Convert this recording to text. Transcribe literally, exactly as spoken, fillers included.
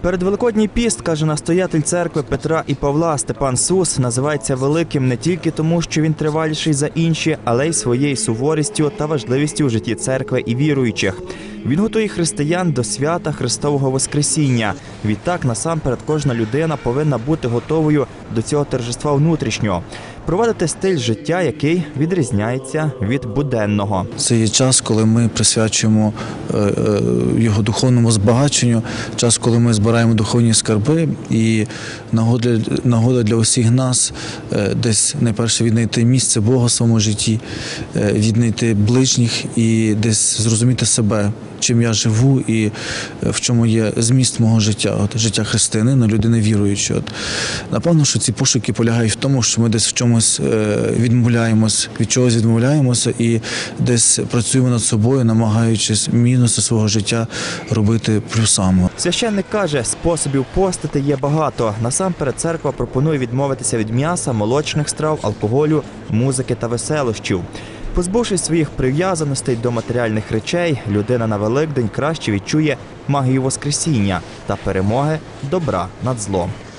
Передвеликодній піст, каже настоятель церкви Петра і Павла Степан Сус, називається великим не тільки тому, що він триваліший за інші, але й своєю суворістю та важливістю у житті церкви і віруючих. Він готує християн до свята Христового Воскресіння. Відтак, насамперед, кожна людина повинна бути готовою до цього торжества внутрішнього. Проводити стиль життя, який відрізняється від буденного. Це є час, коли ми присвячуємо його духовному збагаченню, час, коли ми збираємо духовні скарби, і нагода, нагода для усіх нас десь найперше віднайти місце Бога в своєму житті, віднайти ближніх і десь зрозуміти себе, чим я живу і в чому є зміст мого життя, от, життя християнина, людини віруючої. От. Напевно, що ці пошуки полягають в тому, що ми десь в чомусь відмовляємось, від чогось відмовляємося і десь працюємо над собою, намагаючись мінуси свого життя робити плюсами. Священник каже, способів постити є багато. Насамперед, церква пропонує відмовитися від м'яса, молочних страв, алкоголю, музики та веселощів. Позбувшись своїх прив'язаностей до матеріальних речей, людина на Великдень краще відчує магію Воскресіння та перемоги добра над злом.